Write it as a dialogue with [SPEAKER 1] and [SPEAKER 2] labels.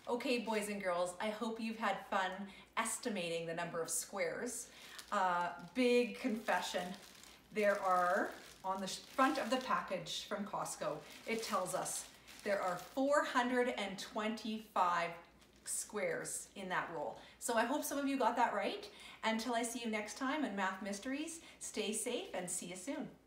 [SPEAKER 1] Okay, boys and girls, I hope you've had fun estimating the number of squares. Big confession, there are, on the front of the package from Costco, it tells us there are 425 squares in that roll. So I hope some of you got that right. Until I see you next time in Math Mysteries, stay safe and see you soon.